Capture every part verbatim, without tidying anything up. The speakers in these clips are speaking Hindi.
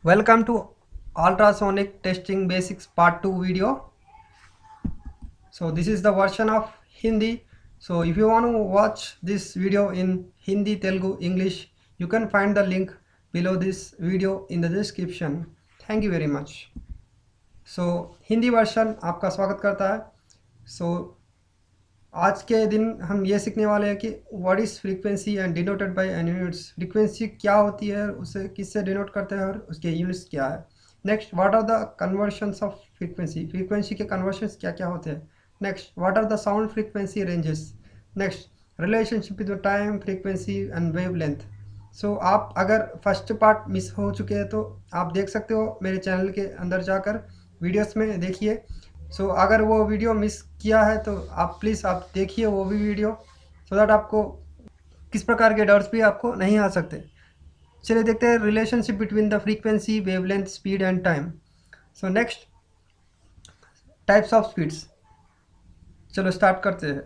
Welcome to Ultrasonic Testing Basics Part two video. So this is the version of Hindi. So if you want to watch this video in Hindi, Telugu, English, you can find the link below this video in the description. Thank you very much. So Hindi version आपका स्वागत करता है. So आज के दिन हम ये सीखने वाले हैं कि what is frequency and denoted by n units. Frequency क्या होती है, उसे किससे डिनोट करते हैं और उसके यूनिट्स क्या है. Next, what are the conversions of frequency. Frequency के कन्वर्शंस क्या क्या होते हैं. Next, what are the sound frequency ranges. Next, relationship with time, frequency and wavelength. So आप अगर फर्स्ट पार्ट मिस हो चुके हैं तो आप देख सकते हो मेरे चैनल के अंदर जाकर वीडियोस में देखिए. सो so, अगर वो वीडियो मिस किया है तो आप प्लीज़ आप देखिए वो भी वीडियो, सो so दैट आपको किस प्रकार के डाउट्स भी आपको नहीं आ सकते. चलिए देखते हैं relationship between the frequency, wavelength, speed and time. So next, types of speeds. चलो स्टार्ट करते हैं.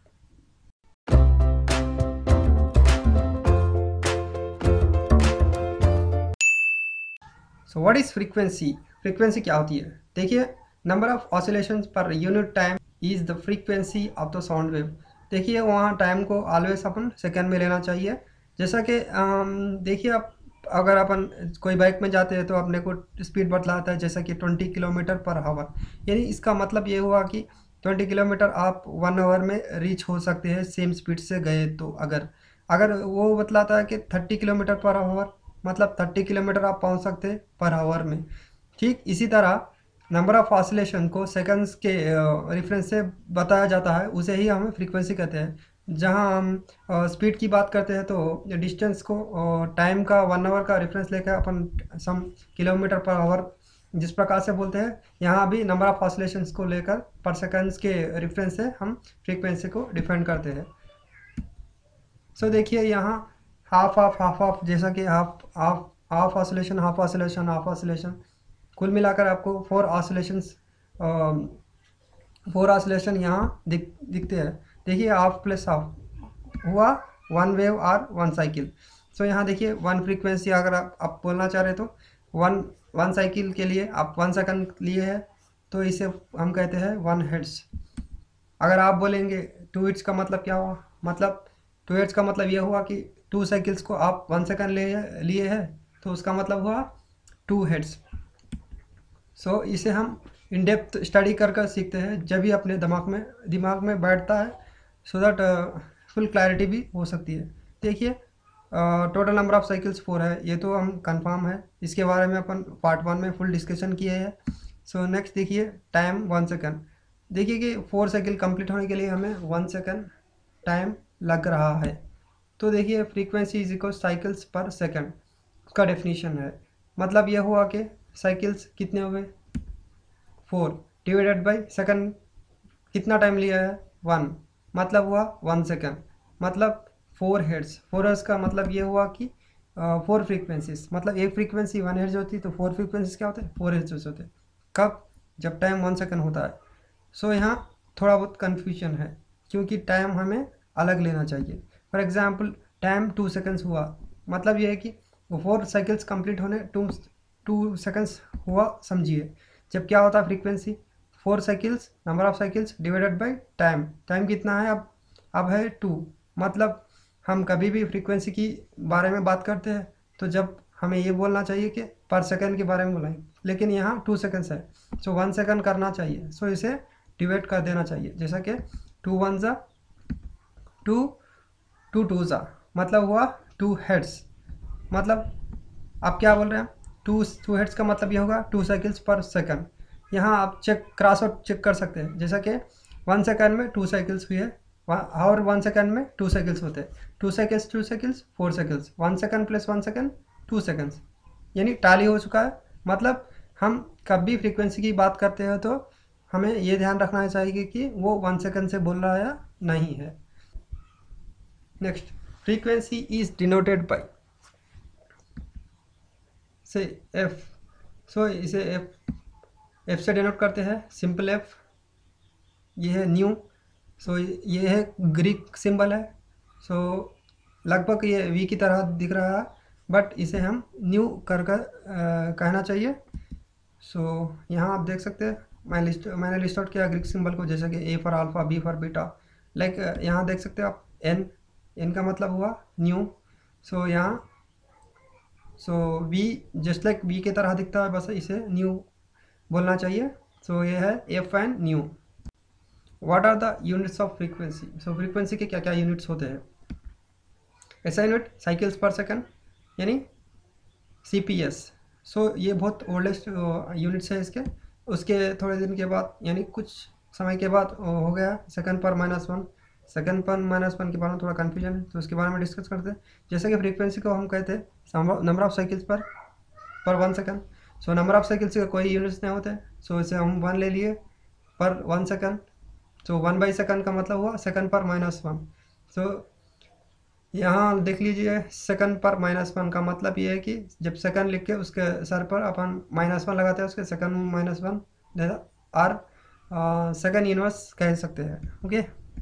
So what is frequency. Frequency क्या होती है. देखिए, number of oscillations per unit time is the frequency of the sound wave. देखिए वहाँ टाइम को ऑलवेज अपन सेकेंड में लेना चाहिए. जैसा कि देखिए, आप अगर अपन कोई बाइक में जाते हैं तो अपने को स्पीड बतलाता है जैसा कि ट्वेंटी किलोमीटर पर आवर. यानी इसका मतलब ये हुआ कि ट्वेंटी किलोमीटर आप वन आवर में रीच हो सकते हैं सेम स्पीड से गए तो. अगर अगर वो बतलाता है कि थर्टी किलोमीटर पर आवर, मतलब थर्टी किलोमीटर आप पहुँच सकते हैं पर आवर में. ठीक इसी तरह नंबर ऑफ ऑसिलेशन को सेकंड्स के रेफरेंस से बताया जाता है, उसे ही हम फ्रीक्वेंसी कहते हैं. जहां हम स्पीड की बात करते हैं तो डिस्टेंस को टाइम का वन आवर का रेफरेंस लेकर अपन सम किलोमीटर पर आवर जिस प्रकार से बोलते हैं, यहाँ भी नंबर ऑफ ऑसिलेशंस को लेकर पर सेकंड्स के रेफरेंस से हम फ्रीक्वेंसी को डिफाइन करते हैं. सो so, देखिए यहाँ हाफ ऑफ हाफ ऑफ जैसा कि half half half oscillation half oscillation half oscillation कुल मिलाकर आपको फोर ऑसिलेशंस फोर ऑसिलेशन यहाँ दिख दिखते हैं. देखिए हाफ प्लस हाफ हुआ वन वेव और वन साइकिल. सो यहाँ देखिए वन फ्रीक्वेंसी अगर आप, आप बोलना चाह रहे तो वन वन साइकिल के लिए आप वन सेकंड लिए है तो इसे हम कहते हैं वन हेड्स. अगर आप बोलेंगे टू हिट्स का मतलब क्या हुआ, मतलब टू हिट्स का मतलब ये हुआ कि टू साइकिल्स को आप वन सेकंड ले लिए है तो उसका मतलब हुआ टू हेड्स. सो so, इसे हम इन डेप्थ स्टडी कर कर सीखते हैं जब भी अपने दिमाग में दिमाग में बैठता है, सो दैट फुल क्लैरिटी भी हो सकती है. देखिए total number of cycles four है, ये तो हम कंफर्म है. इसके बारे में अपन पार्ट वन में फुल डिस्कशन किए हैं. सो नेक्स्ट देखिए टाइम वन सेकंड. देखिए कि फोर साइकिल कंप्लीट होने के लिए हमें वन सेकंड टाइम लग रहा है. तो देखिए फ्रीक्वेंसी इज इक्वल साइकिल्स पर सेकंड का डेफिनेशन है. मतलब यह हुआ कि साइकिल्स कितने हुए फोर डिवाइडेड बाय सेकंड कितना टाइम लिया है वन, मतलब हुआ वन सेकंड, मतलब फोर हेड्स. फोर हेड्स का मतलब ये हुआ कि फोर फ्रीक्वेंसीज, मतलब एक फ्रीक्वेंसी वन हेड्स होती है तो फोर फ्रीक्वेंसीज क्या होते हैं, फोर हेड्स होते हैं. कब, जब टाइम वन सेकंड होता है. सो so, यहाँ थोड़ा बहुत कन्फ्यूजन है क्योंकि टाइम हमें अलग लेना चाहिए. For example time two seconds हुआ, मतलब ये है कि फोर साइकिल्स कंप्लीट होने टू टू सेकंड्स हुआ समझिए. जब क्या होता है frequency four cycles number of cycles divided by time. Time कितना है अब अब है टू. मतलब हम कभी भी फ्रीक्वेंसी की बारे में बात करते हैं तो जब हमें ये बोलना चाहिए कि पर सेकंड के बारे में बोलेंगे, लेकिन यहाँ टू सेकंड्स है सो वन सेकंड करना चाहिए. सो इसे डिवाइड कर देना चाहिए, जैसा कि टू वन ज़ा टू टू टू ज़ा मतलब हुआ टू हेड्स. मतलब आप क्या बोल रहे हैं, टू टू हेड्स का मतलब ये होगा टू साइकिल्स पर सेकंड. यहाँ आप चेक क्रॉस आउट चेक कर सकते हैं, जैसा कि वन सेकंड में टू साइकिल्स हुई है और वन सेकंड में टू साइकिल्स होते हैं. Two cycles two cycles four cycles, one second plus one second two seconds, यानी टाली हो चुका है. मतलब हम कभी फ्रीक्वेंसी की बात करते हैं तो हमें ये ध्यान रखना चाहिए कि वो वन सेकंड से बोल रहा है या नहीं है. Next, frequency is denoted by से एफ. सो इसे एफ एफ से डिनोट करते हैं. सिंपल एफ, ये है न्यू. सो so, ये है ग्रीक सिंबल है. सो so, लगभग ये वी की तरह दिख रहा है. बट इसे हम न्यू कर कर कहना चाहिए। सो so, यहाँ आप देख सकते हैं मैं लिस्ट मैंने लिस्ट आउट किया ग्रीक सिंबल को, जैसे कि A for alpha, B for beta. Like यहाँ देख सकते हो आप एन, एन का मतलब हुआ न्यू। सो so, यहाँ so we just like we की तरह दिखता है, बस इसे न्यू बोलना चाहिए। सो so, ये है F and nu. What are the units of frequency. So frequency के क्या क्या यूनिट्स होते हैं। ऐसा यूनिट साइकिल्स पर सेकंड यानी सी पी एस। सो ये बहुत ओल्डेस्ट यूनिट्स है इसके। उसके थोड़े दिन के बाद यानी कुछ समय के बाद हो गया सेकंड पर माइनस वन। सेकंड पर माइनस वन के बारे में थोड़ा कन्फ्यूजन है, तो उसके बारे में डिस्कस करते हैं। जैसे कि फ्रीक्वेंसी को हम कहते हैं number of cycles per per one second. So number of cycles के कोई यूनिट्स नहीं होते, सो so, इसे हम वन ले लिए per one second. So one by second का मतलब हुआ सेकंड पर माइनस वन। सो यहाँ देख लीजिए सेकंड पर माइनस वन का मतलब ये है कि जब सेकंड लिख के उसके सर पर अपन माइनस वन लगाते हैं, उसके second minus one or second inverse कह सकते हैं। ओके,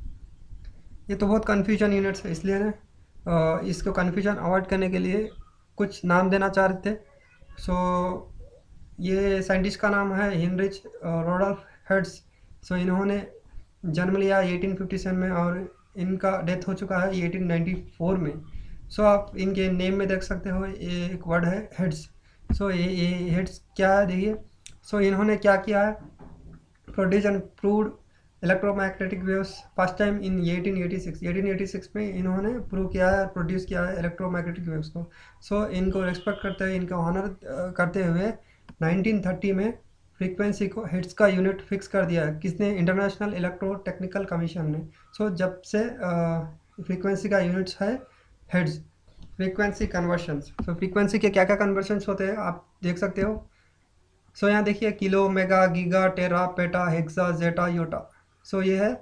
ये तो बहुत कन्फ्यूजन यूनिट्स है, इसलिए ना इसको कन्फ्यूजन अवॉइड करने के लिए कुछ नाम देना चाह रहे थे। सो so, ये साइंटिस्ट का नाम है हिनरिच रोडोल्फ हर्ट्ज। सो इन्होंने जन्म लिया एटीन फिफ्टी सेवन में और इनका डेथ हो चुका है एटीन नाइंटी फोर में। सो so, आप इनके नेम में देख सकते हो ये एक वर्ड है हेड्स। सो so, ये ये हेड्स क्या है देखिए। सो so, इन्होंने क्या किया है, produce and proved electromagnetic waves first time in eighteen eighty six. Eighteen eighty six में इन्होंने प्रूव किया है, प्रोड्यूस किया है इलेक्ट्रोमैग्नेटिक वेव्स को। सो so, इनको रेस्पेक्ट करते हुए, इनका ऑनर करते हुए नाइनटीन थर्टी में फ्रीक्वेंसी को हेड्स का यूनिट फिक्स कर दिया है। किसने? इंटरनेशनल इलेक्ट्रो टेक्निकल कमीशन ने। सो so, जब से फ्रीक्वेंसी का यूनिट्स है hertz. Frequency conversions. So frequency के क्या क्या कन्वर्शंस होते हैं आप देख सकते हो। सो so, यहाँ देखिए kilo, mega, giga, tera, peta, exa, zetta, yotta. So so, ये है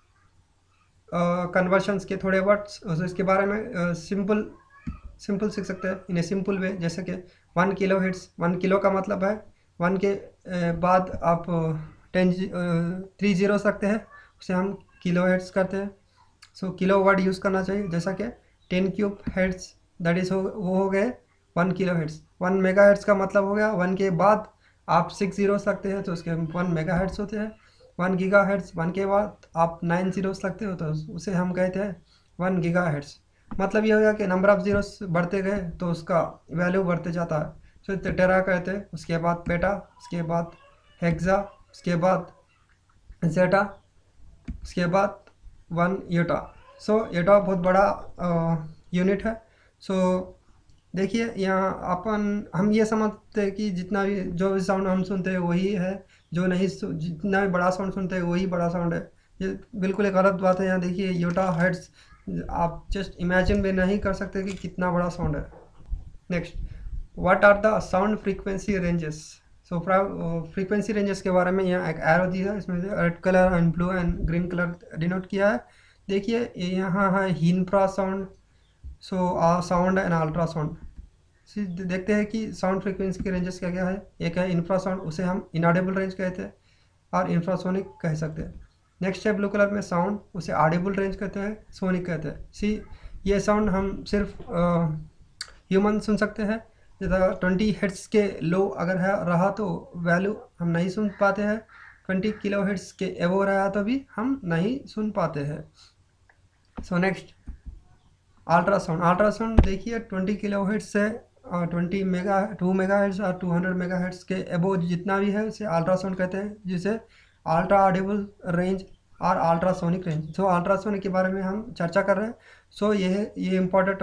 कन्वर्शंस uh, के थोड़े वर्ड्स। so, इसके बारे में सिंपल uh, सिंपल सीख सकते हैं इन ए सिंपल वे। जैसे कि one kilo hertz, one kilo का मतलब है वन के बाद आप टेन थ्री जीरो रखते हैं, उसे हम किलो हेड्स करते हैं। सो किलो वर्ड यूज़ करना चाहिए। जैसा कि ten cube hertz that is हो वो हो गए one kilo hertz. One mega hertz का मतलब हो गया वन के बाद आप सिक्स जीरो रखते हैं तो उसके वन मेगा हेड्स होते हैं। वन गीगा हेड्स, वन के बाद आप नाइन जीरोस रखते हो तो उसे हम कहते हैं वन गीगा हेड्स। मतलब ये हो गया कि नंबर ऑफ जीरोस बढ़ते गए तो उसका वैल्यू बढ़ते जाता है। सो so, टेरा कहते हैं, उसके बाद पेटा, उसके बाद हेक्सा, उसके बाद जेटा, उसके बाद वन योटा। सो योटा बहुत बड़ा यूनिट है। सो so, देखिए यहाँ अपन हम ये समझते हैं कि जितना भी जो भी साउंड हम सुनते हैं वही है, जो नहीं जितना भी बड़ा साउंड सुनते हैं वही बड़ा साउंड है। ये बिल्कुल एक गलत बात है। यहाँ देखिए योटा हेड्स, आप जस्ट इमेजिन भी नहीं कर सकते कि कितना बड़ा साउंड है। Next, what are the sound frequency ranges. So frequency ranges के बारे में यहाँ एक एरो दिया है, इसमें red colour and blue and green colour denote किया है। देखिए यहाँ है infrasound, so sound and ultrasound. देखते हैं कि साउंड फ्रीक्वेंसी के रेंजेस क्या क्या है। एक है इंफ्रासाउंड, उसे हम इनऑडिबल रेंज कहते हैं और इंफ्रासोनिक कह सकते हैं। नेक्स्ट है ब्लू कलर में साउंड, उसे ऑडिबल रेंज कहते हैं, सोनिक कहते हैं। सी ये साउंड हम सिर्फ ह्यूमन सुन सकते हैं। जैसा ट्वेंटी हेड्स के लो अगर है रहा तो वैल्यू हम नहीं सुन पाते हैं, ट्वेंटी किलो हेड्स के एवो रहा तो भी हम नहीं सुन पाते हैं। So next ultrasound. अल्ट्रासाउंड देखिए ट्वेंटी किलो हेड्स से twenty mega to mega hertz और टू हंड्रेड मेगा हेड्स के एबो जितना भी है उसे अल्ट्रासाउंड कहते हैं, जिसे अल्ट्रा ऑडिबल रेंज और अल्ट्रासोनिक रेंज। सो अल्ट्रासोनिक के बारे में हम चर्चा कर रहे हैं। सो so, ये ये इम्पोर्टेंट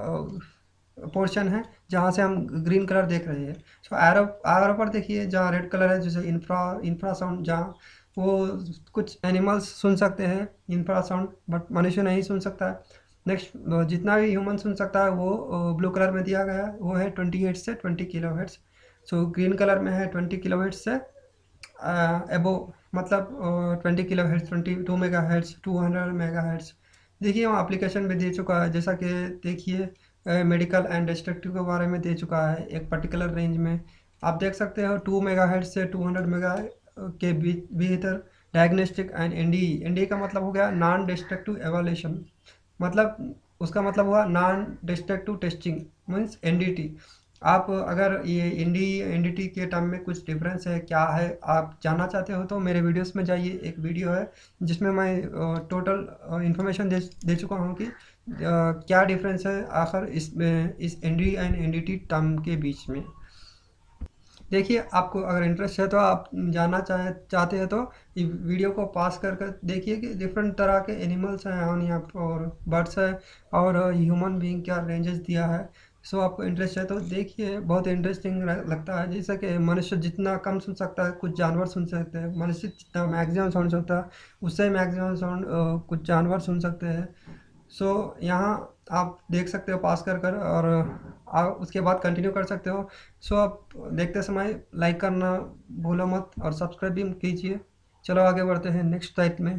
पोर्शन है जहाँ से हम ग्रीन कलर देख रहे हैं। सो एरो एरो पर देखिए जहाँ रेड कलर है, जैसे इंफ्रा इंफ्रा साउंड, जहाँ वो कुछ एनिमल्स सुन सकते हैं इंफ्रा साउंड, बट मनुष्य नहीं सुन सकता है। नेक्स्ट जितना भी ह्यूमन सुन सकता है वो ब्लू कलर में दिया गया है, वो है ट्वेंटी हेड्स से twenty kilo hertz. So green colour में है ट्वेंटी किलो हेड्स से एबो, मतलब twenty kilo hertz, twenty to mega hertz, two hundred mega hertz. देखिए वहाँ एप्लीकेशन भी दे चुका है, जैसा कि देखिए मेडिकल एंड डिस्ट्रक्टिव के बारे में दे चुका है एक पर्टिकुलर रेंज में। आप देख सकते हो टू मेगा हेड्स से टू हंड्रेड मेगा के भीतर डायग्नोस्टिक एंड एनडी। एनडी का मतलब हो गया नॉन डिस्ट्रक्टिव एवोल्यूशन, मतलब उसका मतलब हुआ non destructive testing means N D T. आप अगर ये N D N D T के टर्म में कुछ डिफरेंस है क्या है आप जानना चाहते हो तो मेरे वीडियोस में जाइए, एक वीडियो है जिसमें मैं टोटल इंफॉर्मेशन दे दे चुका हूँ कि आ, क्या डिफरेंस है आखिर इसमें इस N D and N D T term के बीच में। देखिए आपको अगर इंटरेस्ट है तो आप जानना चाहे चाहते हैं तो ये वीडियो को पास कर कर देखिए कि डिफरेंट तरह के एनिमल्स हैं और यहाँ पर और बर्ड्स है और ह्यूमन बीइंग क्या रेंजेस दिया है। सो आपको इंटरेस्ट है तो देखिए, बहुत इंटरेस्टिंग लगता है। जैसे कि मनुष्य जितना कम सुन सकता है कुछ जानवर सुन सकते हैं, मनुष्य जितना मैक्सिमम सुन सकता है उससे मैक्सिमम साउंड कुछ जानवर सुन सकते हैं। सो so, यहाँ आप देख सकते हो पास कर कर और आप उसके बाद कंटिन्यू कर सकते हो। सो so, आप देखते समय लाइक करना भूलो मत और सब्सक्राइब भी कीजिए। चलो आगे बढ़ते हैं नेक्स्ट स्लाइड में।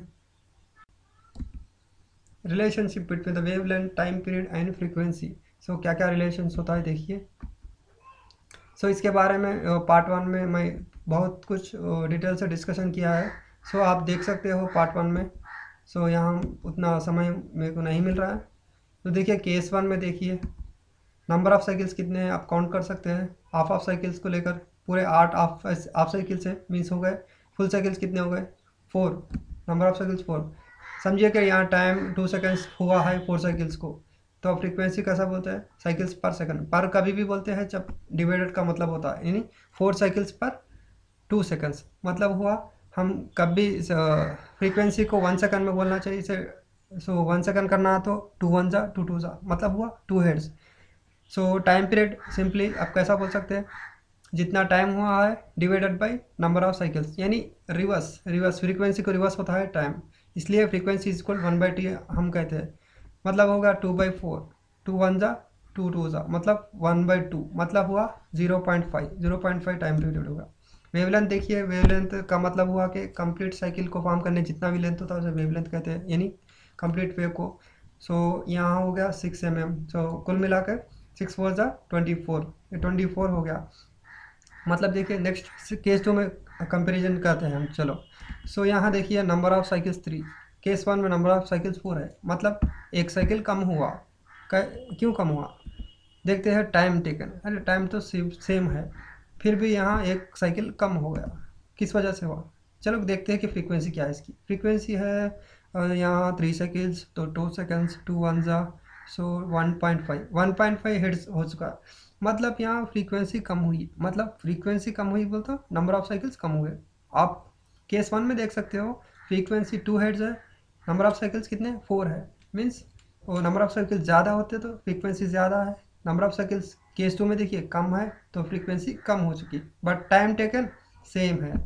Relationship between the wavelength, time period and frequency. So क्या क्या रिलेशंस होता है देखिए। सो so, इसके बारे में पार्ट वन में मैं बहुत कुछ डिटेल से डिस्कशन किया है। सो so, आप देख सकते हो पार्ट वन में। सो so, यहाँ उतना समय मेरे को नहीं मिल रहा है। तो देखिए केस वन में देखिए नंबर ऑफ़ साइकिल्स कितने हैं आप काउंट कर सकते हैं। हाफ ऑफ साइकिल्स को लेकर पूरे आठ ऑफ हाफ साइकिल्स है मीन्स हो गए। फुल साइकिल्स कितने हो गए four, number of cycles four. समझिए कि यहाँ टाइम टू सेकेंड्स हुआ है फोर साइकिल्स को, तो फ्रीक्वेंसी कैसा बोलते हैं साइकिल्स पर सेकंड। पर कभी भी बोलते हैं जब डिवाइडेड का मतलब होता है, यानी four cycles per two seconds मतलब हुआ हम कभी फ्रीक्वेंसी को वन सेकंड में बोलना चाहिए इसे। सो वन सेकंड करना है तो टू वन जा टू टू जा मतलब हुआ two heads. So time period simply आप कैसा बोल सकते हैं जितना टाइम हुआ है divided by number of cycles, यानी रिवर्स रिवर्स फ्रीक्वेंसी को रिवर्स होता है टाइम, इसलिए frequency is equal one by T हम कहते हैं। मतलब होगा two by four, two one जा टू टू जा मतलब वन बाई टू मतलब हुआ zero point five zero point five time period होगा। वेवलेंथ देखिए, वेवलेंथ का मतलब हुआ कि कंप्लीट साइकिल को फॉर्म करने जितना भी लेंथ होता है उसे वेवलेंथ कहते हैं, यानी कंप्लीट वेव को। सो so, यहाँ हो गया सिक्स एम एम। सो कुल मिलाकर सिक्स फोर जा ट्वेंटी फोर, ये ट्वेंटी फोर हो गया। मतलब देखिए नेक्स्ट केस टू में कंपेरिजन करते हैं हम। चलो सो so, यहाँ देखिए number of cycles three, case one में नंबर ऑफ साइकिल्स फोर है, मतलब एक साइकिल कम हुआ। क्यों कम हुआ देखते हैं। टाइम टेकन, अरे टाइम तो सेम है फिर भी यहाँ एक साइकिल कम हो गया, किस वजह से हुआ। चलो देखते हैं कि फ्रीक्वेंसी क्या है इसकी। फ्रीक्वेंसी है यहाँ थ्री सेकेंड्स तो टू सेकेंड्स टू वन जा so one point five one point five hertz हो चुका, मतलब यहाँ फ्रीक्वेंसी कम हुई। मतलब फ्रीक्वेंसी कम हुई बोलते हो नंबर ऑफ साइकिल्स कम हुए। आप केस वन में देख सकते हो फ्रीक्वेंसी टू हेड्स है, नंबर ऑफ साइकिल्स कितने फोर है, मीन्स वो नंबर ऑफ साइकिल्स ज़्यादा होते तो फ्रीक्वेंसी ज़्यादा है। Number of cycles case two में देखिए कम है तो फ्रीक्वेंसी कम हो चुकी, बट टाइम टेकन सेम है।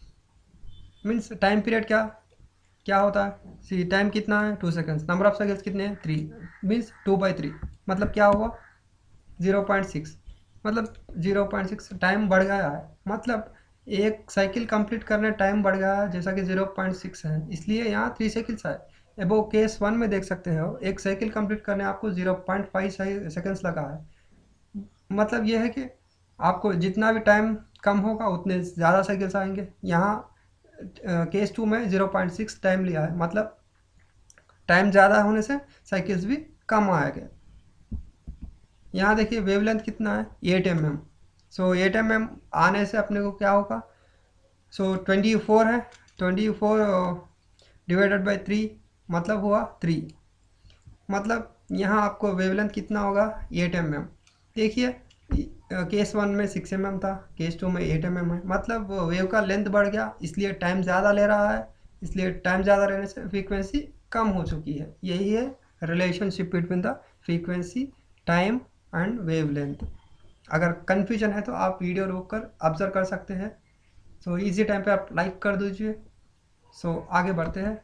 मीन्स टाइम पीरियड क्या क्या होता है, सी टाइम कितना है two seconds, number of cycles कितने हैं three, means two by three मतलब क्या हुआ ज़ीरो पॉइंट सिक्स, मतलब ज़ीरो पॉइंट सिक्स टाइम बढ़ गया है। मतलब एक साइकिल कंप्लीट करने टाइम बढ़ गया है जैसा कि ज़ीरो पॉइंट सिक्स है, इसलिए यहाँ थ्री साइकिल्स है। अब वो केस वन में देख सकते हो एक साइकिल कंप्लीट करने आपको ज़ीरो पॉइंट फाइव सेकेंड्स लगा है। मतलब ये है कि आपको जितना भी टाइम कम होगा उतने ज़्यादा साइकिल्स आएंगे। यहाँ केस टू में ज़ीरो पॉइंट सिक्स टाइम लिया है, मतलब टाइम ज़्यादा होने से साइकिल्स भी कम आएंगे। यहाँ देखिए वेवलेंथ कितना है eight M M. So eight M M आने से अपने को क्या होगा, सो ट्वेंटी फोर है, twenty four divided by three मतलब हुआ थ्री, मतलब यहाँ आपको वेवलेंथ कितना होगा एट एम एम। देखिए केस वन में सिक्स एम एम था, केस टू में एट एम एम है, मतलब वेव का लेंथ बढ़ गया इसलिए टाइम ज़्यादा ले रहा है, इसलिए टाइम ज़्यादा रहने से फ्रीक्वेंसी कम हो चुकी है। यही है relationship between the frequency, time and wavelength. अगर कन्फ्यूजन है तो आप वीडियो रोक कर ऑब्जर्व कर सकते हैं। सो so, इसी टाइम पे आप लाइक कर दीजिए। सो so, आगे बढ़ते हैं।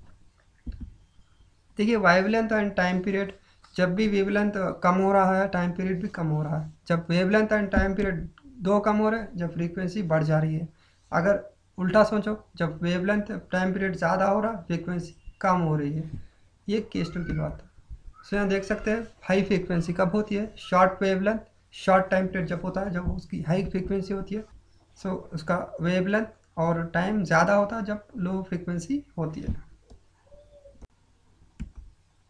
देखिए वेवलेंथ एंड टाइम पीरियड, जब भी वेवलेंथ कम हो रहा है टाइम पीरियड भी कम हो रहा है। जब वेवलेंथ एंड टाइम पीरियड दो कम हो रहे हैं जब फ्रीक्वेंसी बढ़ जा रही है। अगर उल्टा सोचो जब वेवलेंथ टाइम पीरियड ज़्यादा हो रहा है फ्रीक्वेंसी कम हो रही है। ये केस टू की बात है। सो यहाँ देख सकते हैं हाई फ्रीक्वेंसी कब होती है, short wavelength short time period जब होता है जब उसकी हाई फ्रीक्वेंसी होती है। सो so, उसका वेवलेंथ और टाइम ज़्यादा होता है जब लो फ्रीक्वेंसी होती है।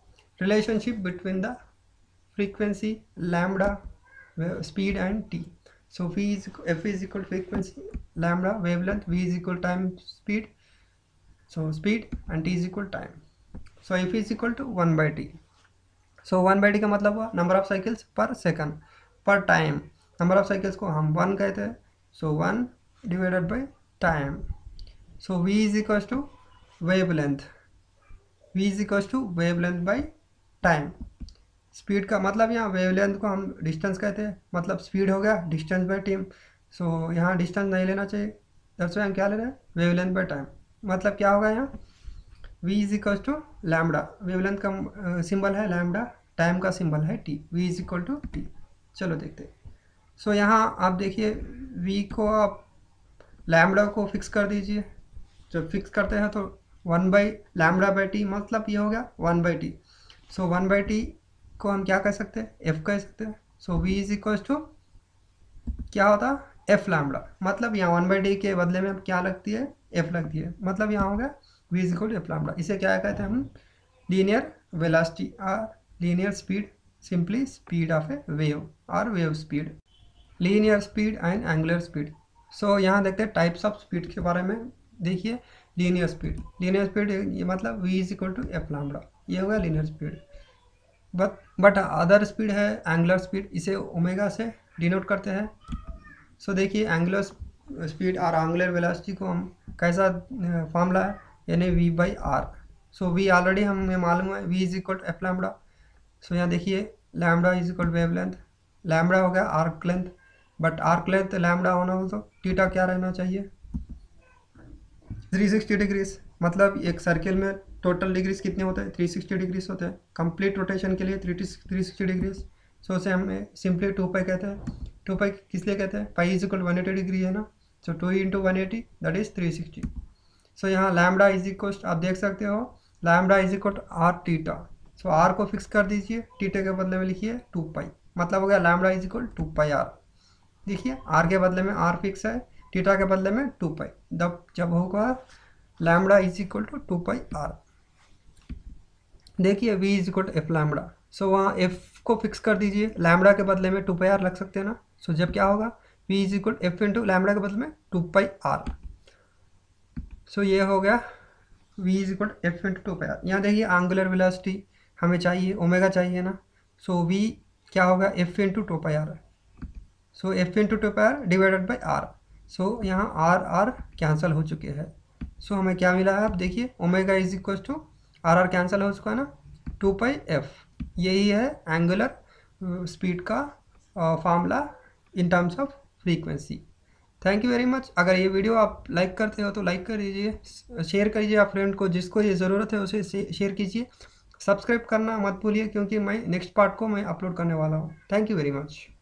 relationship between the frequency, lambda, speed and t. So v is f is equal to frequency, lambda wavelength, v is equal to time speed, so speed and t is equal to time. So f is equal to one by t. So one by t का मतलब हुआ नंबर ऑफ साइकिल्स पर सेकंड पर टाइम, नंबर ऑफ साइकिल्स को हम वन कहते हैं, so one divided by time. So v is equal to wavelength, v is equal to wavelength by time. Speed का मतलब यहाँ वेवलेंथ को हम डिस्टेंस कहते हैं, मतलब स्पीड हो गया डिस्टेंस बाय टाइम. सो यहाँ डिस्टेंस नहीं लेना चाहिए, दैट्स व्हाई हम क्या ले रहे हैं, वेवलेंथ बाय टाइम. मतलब क्या होगा यहाँ v is equal to lambda, wavelength का सिंबल है लैम्बडा, टाइम का सिंबल है t, v is equal to t. चलो देखते हैं. सो so, यहाँ आप देखिए v को आप लैम्बडा को फिक्स कर दीजिए. जब फिक्स करते हैं तो one by lambda by T, मतलब ये हो गया one by T. So one by T को हम क्या कह सकते हैं, f कह सकते हैं. So v is equal to क्या होता है, f लैम्बडा. मतलब यहाँ वन बाई टी के बदले में क्या लगती है, f लगती है. मतलब यहाँ हो गया v is equal to F lambda. इसे क्या कहते हैं हम, लीनियर वेलोसिटी और linear speed, simply speed of a wave और wave speed, linear speed and angular speed. So यहाँ देखते हैं टाइप्स ऑफ स्पीड के बारे में. देखिए लीनियर स्पीड, लीनियर स्पीड ये मतलब v is equal to F lambda, ये होगा linear speed. But but other speed है एंगुलर स्पीड, इसे ओमेगा से डिनोट करते हैं. सो so, देखिए एंगुलर स्पीड और एंगुलर वेलोसिटी को हम कैसा फॉर्मूला है, यानी v by R. So v already हमें मालूम है, v is equal to F lambda. So यहाँ देखिए lambda is equal to wavelength, lambda हो गया arc length, but arc length lambda होना हो तो थीटा क्या रहना चाहिए, थ्री सिक्सटी डिग्रीज. मतलब एक सर्किल में टोटल डिग्रीज कितने होते हैं, थ्री सिक्सटी डिग्रीज होते हैं. कंप्लीट रोटेशन के लिए three three sixty degrees. So उसे हमें सिंपली टू पाई कहते हैं. टू पाई किस लिए कहते हैं, pi is equal to one eighty degree है ना. So two into one eighty that is three sixty. So यहाँ लैम्बडा इज इक्वल, आप देख सकते हो lambda is equal to R theta. So R को फिक्स कर दीजिए, टीटा के बदले में लिखिए टू पाई, मतलब हो गया lambda is equal to pi R. देखिए आर के बदले में आर फिक्स है, टीटा के बदले में टू पाई. जब जब होगा lambda is equal to two pi R. देखिए v is equal to F lambda. So वहाँ f को फिक्स कर दीजिए, लैम्बडा के बदले में टू पाई आर लग सकते हैं ना. सो so, जब क्या होगा v is equal to F into lambda के बदले में टू पाई आर. सो ये हो गया v is equal to F into two pi R. यहाँ देखिए एंगुलर वेलोसिटी हमें चाहिए, ओमेगा चाहिए ना. सो so, v क्या होगा, f into two pi R. So F into two pi R divided by R. So यहाँ आर आर कैंसिल हो चुके हैं. सो so, हमें क्या मिला है, आप देखिए omega is equal to R R cancel हो चुका है ना, टू पाई एफ. यही है एंगुलर स्पीड का formula in terms of frequency. Thank you very much. अगर ये वीडियो आप लाइक करते हो तो लाइक कर दीजिए, शेयर करिए आप फ्रेंड को, जिसको ये ज़रूरत है उसे शेयर कीजिए. सब्सक्राइब करना मत भूलिए, क्योंकि मैं नेक्स्ट पार्ट को मैं अपलोड करने वाला हूँ. Thank you very much.